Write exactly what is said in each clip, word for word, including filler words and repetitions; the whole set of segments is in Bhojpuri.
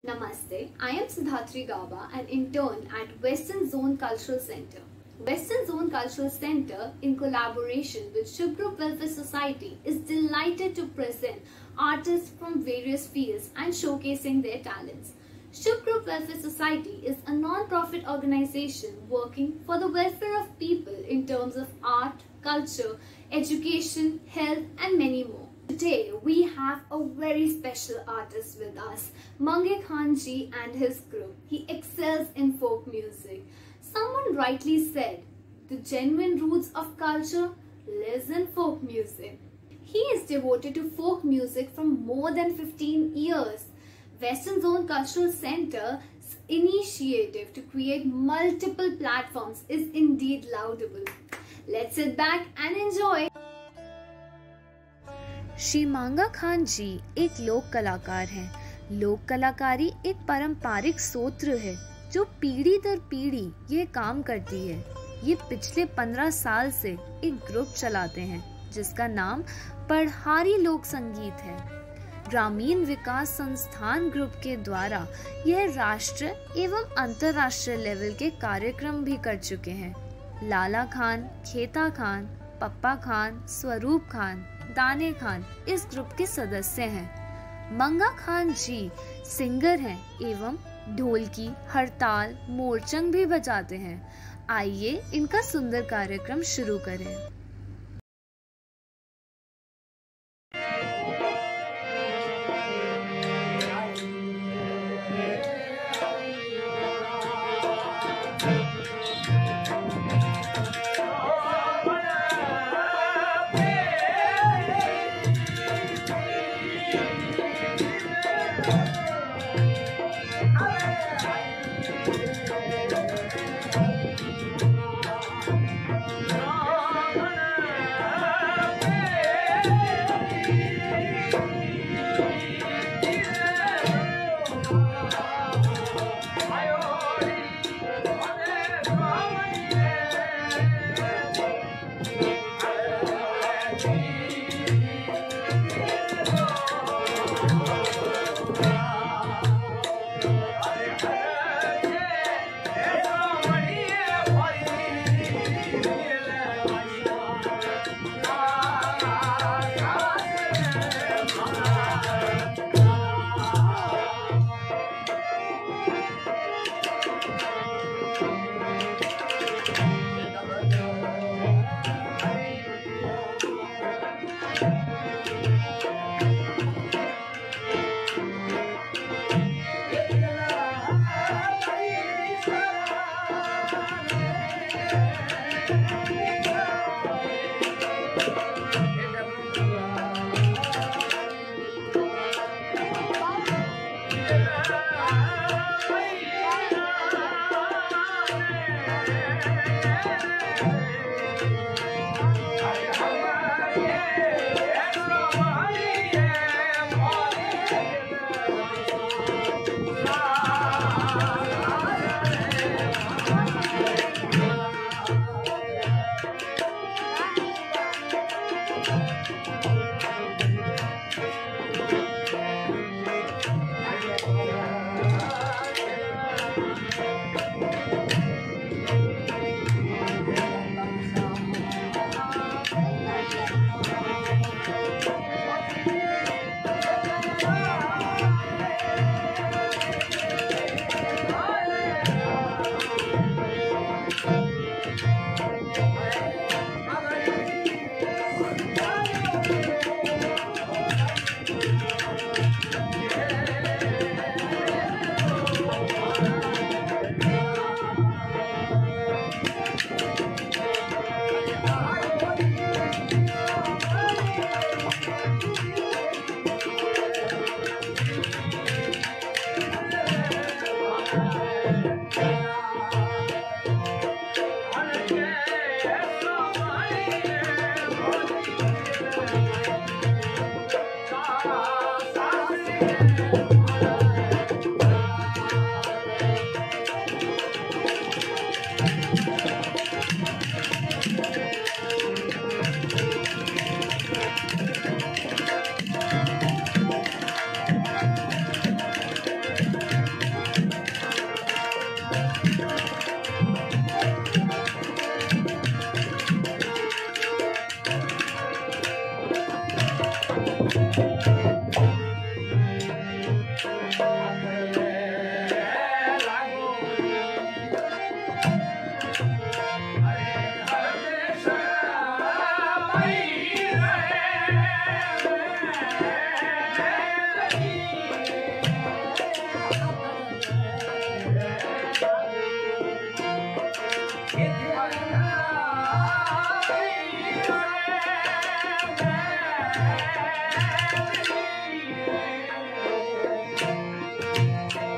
Namaste, I am Siddharthi Gaba, an intern at Western Zone Cultural Center. Western Zone Cultural Center, in collaboration with Shubh Group Welfare Society, is delighted to present artists from various fields and showcasing their talents. Shubh Group Welfare Society is a non-profit organization working for the welfare of people in terms of art, culture, education, health and many more. Today we have a very special artist with us, Mange Khan ji and his group. He excels in folk music. Someone rightly said, the genuine roots of culture lives in folk music. He is devoted to folk music from more than fifteen years. Western Zone Cultural Center's initiative to create multiple platforms is indeed laudable. Let's sit back and enjoy. Shri मांगा खान जी एक लोक कलाकार हैं। लोक कलाकारी एक पारंपरिक सूत्र है जो पीढ़ी दर पीढ़ी ये काम करती है। ये पिछले पंद्रह साल से एक ग्रुप चलाते हैं जिसका नाम पढ़ारी लोक संगीत है। ग्रामीण विकास संस्थान ग्रुप के द्वारा यह राष्ट्र एवं अंतर्राष्ट्रीय लेवल के कार्यक्रम भी कर चुके हैं। लाला खान, खेता खान, पप्पा खान, स्वरूप खान, दाने खान इस ग्रुप के सदस्य हैं। मंगा खान जी सिंगर हैं एवं ढोलकी, हरताल, मोरचंग भी बजाते हैं। आइए इनका सुंदर कार्यक्रम शुरू करें। Ah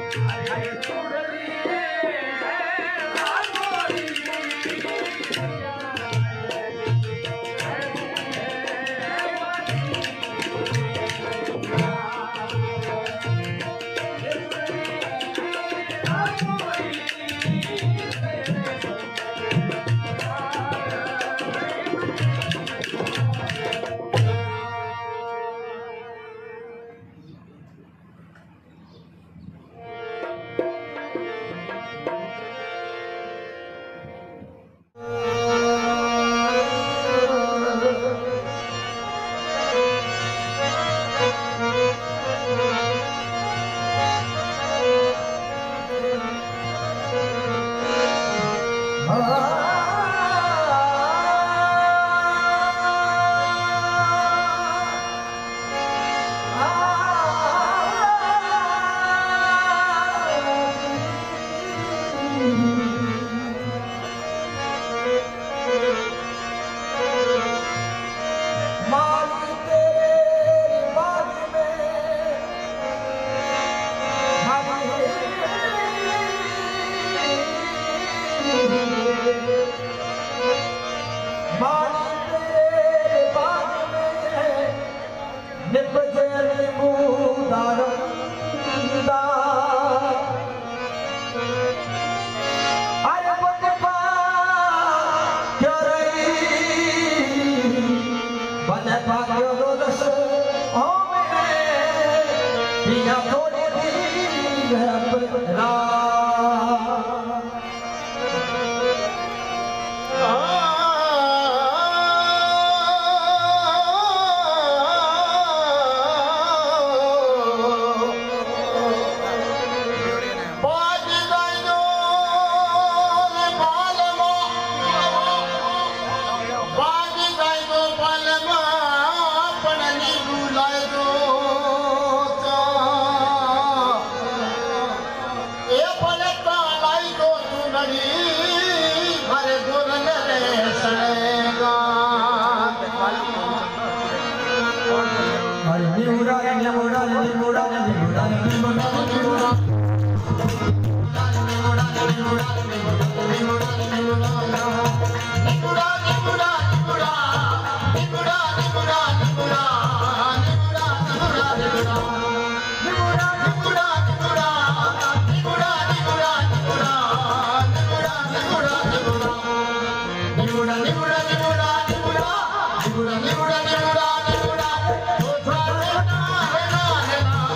Nibuda, nibuda, nibuda, nibuda, nibuda, nibuda, nibuda, nibuda,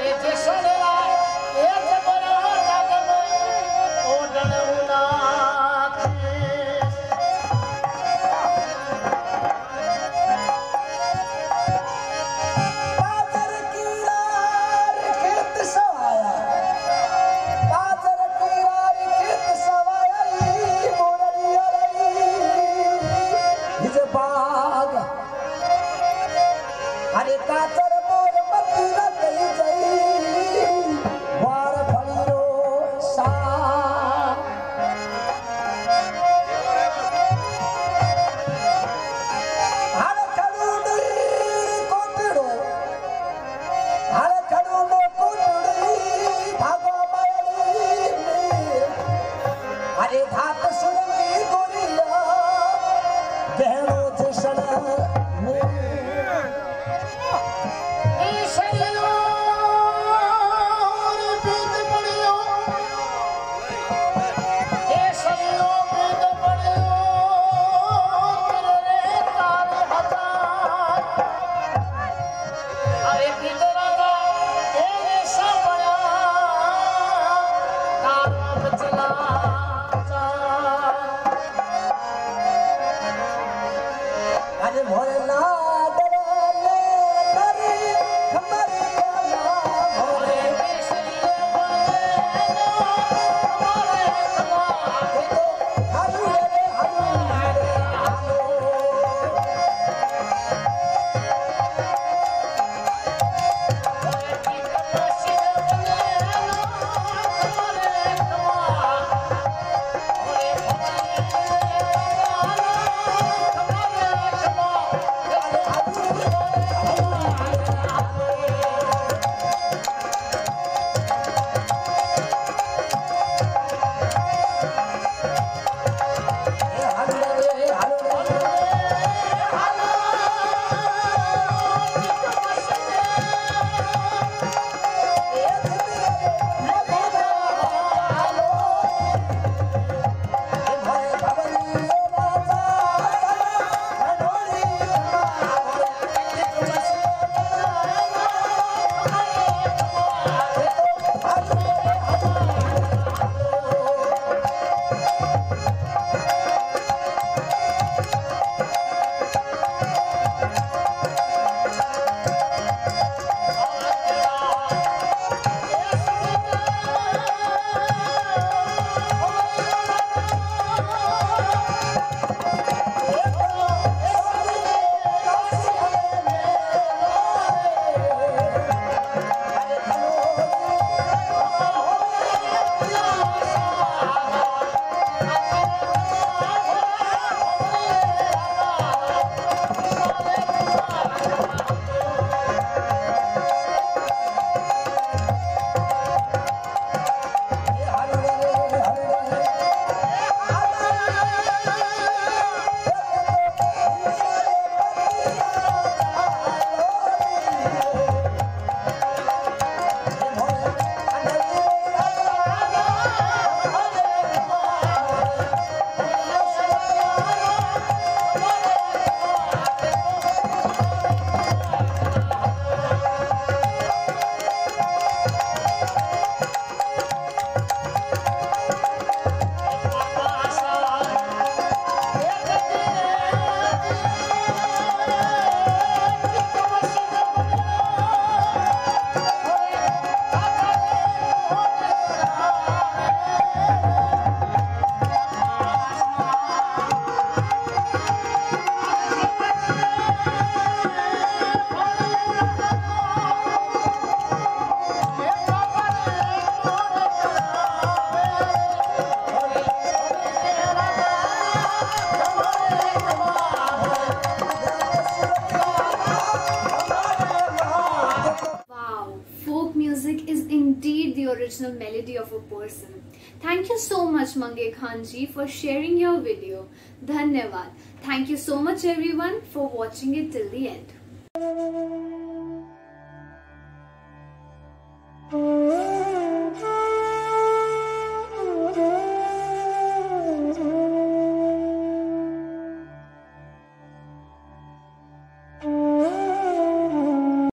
original melody of a person. Thank you so much Mange Khan ji for sharing your video. Dhanyavad. Thank you so much everyone for watching it till the end.